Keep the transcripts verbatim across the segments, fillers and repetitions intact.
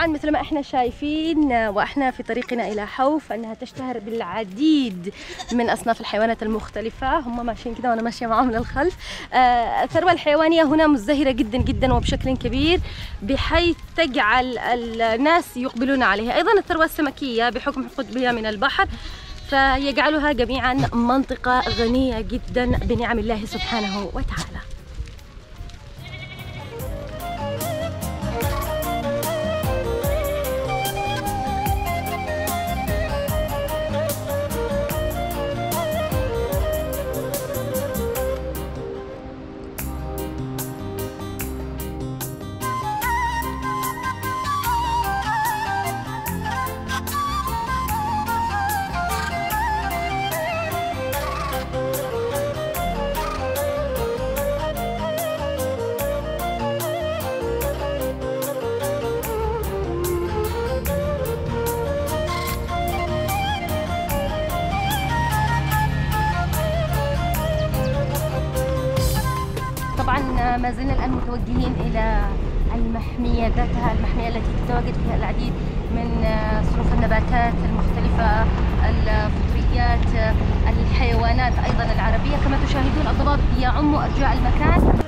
طبعا مثل ما احنا شايفين واحنا في طريقنا الى حوف انها تشتهر بالعديد من اصناف الحيوانات المختلفه. هم ماشيين كده وانا ماشيه معهم للخلف. آه الثروه الحيوانيه هنا مزدهره جدا جدا وبشكل كبير، بحيث تجعل الناس يقبلون عليها. ايضا الثروه السمكيه بحكم قطبها من البحر فيجعلها جميعا منطقه غنيه جدا بنعم الله سبحانه وتعالى. طبعا ما زلنا الآن متوجهين إلى المحمية ذاتها، المحمية التي تتواجد فيها العديد من صنوف النباتات المختلفة، الفطريات، الحيوانات أيضا العربية. كما تشاهدون الضباب يعم أرجاء المكان.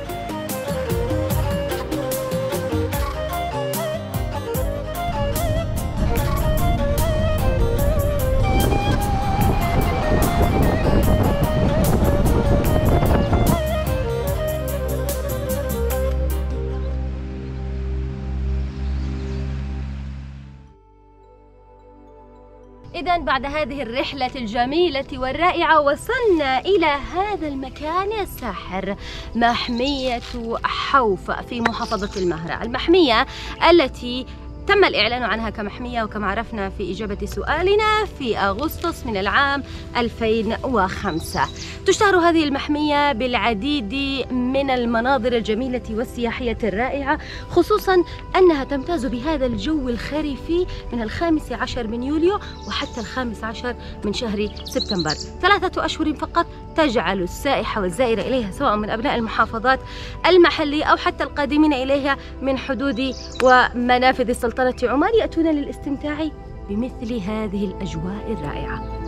إذن بعد هذه الرحلة الجميلة والرائعة وصلنا إلى هذا المكان الساحر، محمية حوف في محافظة المهرة. المحمية التي تم الإعلان عنها كمحمية وكما عرفنا في إجابة سؤالنا في أغسطس من العام ألفين وخمسة. تشتهر هذه المحمية بالعديد من المناظر الجميلة والسياحية الرائعة، خصوصا أنها تمتاز بهذا الجو الخريفي من الخامس عشر من يوليو وحتى الخامس عشر من شهر سبتمبر. ثلاثة أشهر فقط تجعل السائح والزائر إليها سواء من أبناء المحافظات المحلية أو حتى القادمين إليها من حدود ومنافذ السلطنة عمان يأتون للاستمتاع بمثل هذه الأجواء الرائعة.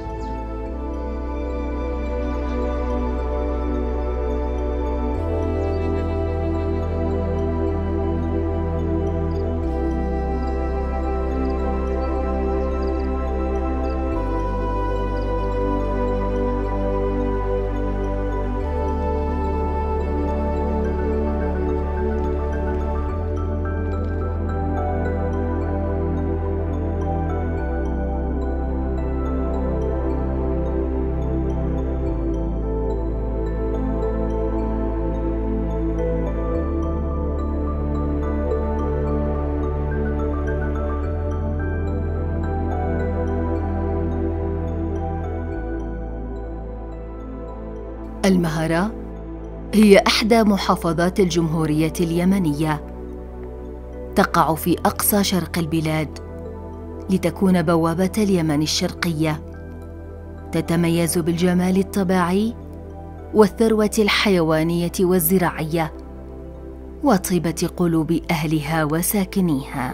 المهرة هي إحدى محافظات الجمهورية اليمنية، تقع في أقصى شرق البلاد لتكون بوابة اليمن الشرقية. تتميز بالجمال الطبيعي والثروة الحيوانية والزراعية وطيبة قلوب أهلها وساكنيها.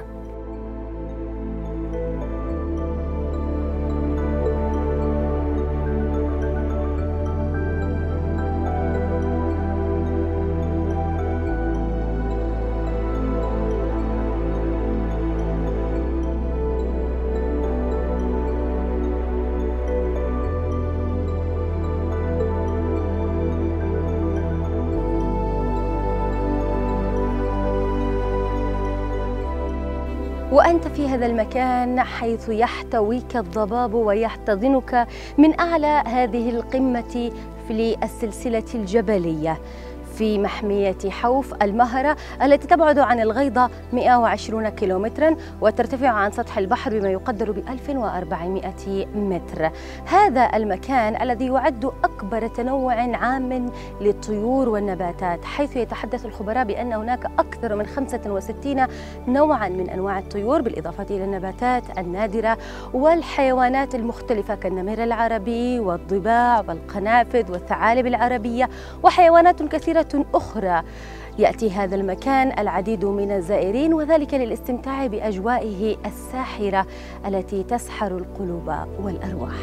وأنت في هذا المكان حيث يحتويك الضباب ويحتضنك من أعلى هذه القمة في السلسلة الجبلية في محمية حوف المهرة التي تبعد عن الغيضة مئة وعشرين كيلومترا وترتفع عن سطح البحر بما يقدر ب ألف وأربعمئة متر. هذا المكان الذي يعد أكبر تنوع عام للطيور والنباتات، حيث يتحدث الخبراء بأن هناك أكثر من خمسة وستين نوعا من أنواع الطيور بالإضافة إلى النباتات النادرة والحيوانات المختلفة كالنمر العربي والضباع والقنافذ والثعالب العربية وحيوانات كثيرة أخرى. يأتي هذا المكان العديد من الزائرين، وذلك للاستمتاع بأجوائه الساحرة التي تسحر القلوب والأرواح.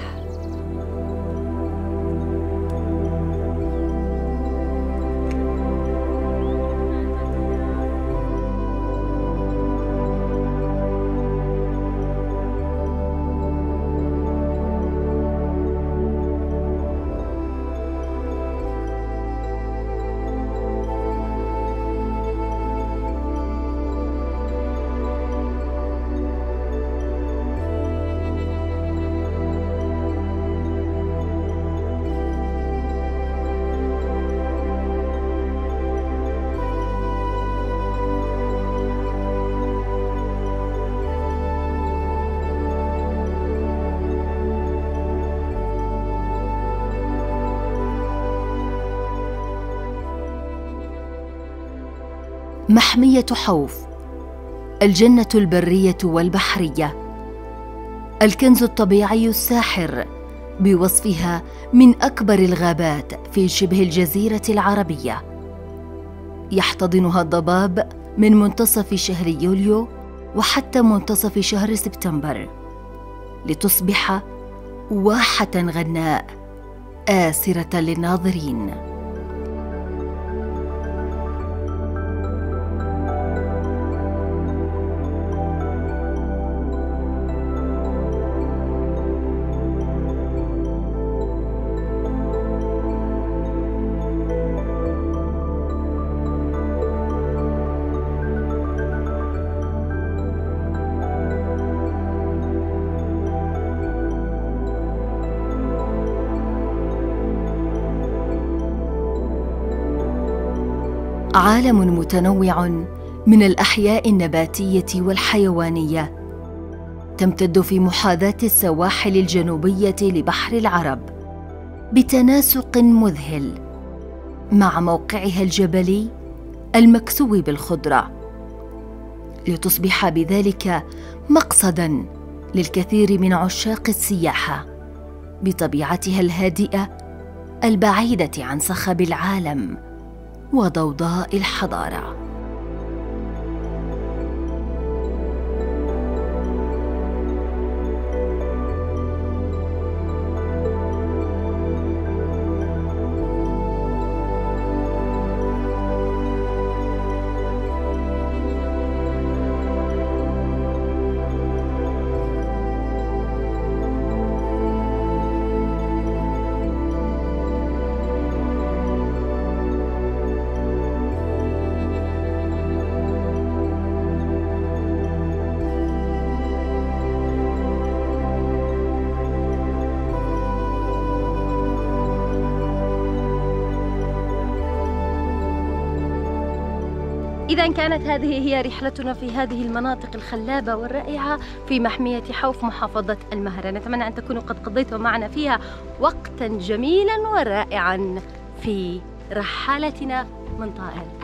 محمية حوف، الجنة البرية والبحرية، الكنز الطبيعي الساحر بوصفها من أكبر الغابات في شبه الجزيرة العربية. يحتضنها الضباب من منتصف شهر يوليو وحتى منتصف شهر سبتمبر، لتصبح واحة غناء آسرة للناظرين. عالم متنوع من الأحياء النباتية والحيوانية تمتد في محاذاة السواحل الجنوبية لبحر العرب بتناسق مذهل مع موقعها الجبلي المكسو بالخضرة، لتصبح بذلك مقصداً للكثير من عشاق السياحة بطبيعتها الهادئة البعيدة عن صخب العالم وضوضاء الحضارة. إذا كانت هذه هي رحلتنا في هذه المناطق الخلابة والرائعة في محمية حوف محافظة المهرة. نتمنى أن تكونوا قد قضيتم معنا فيها وقتا جميلا ورائعا في رحلتنا من طائل.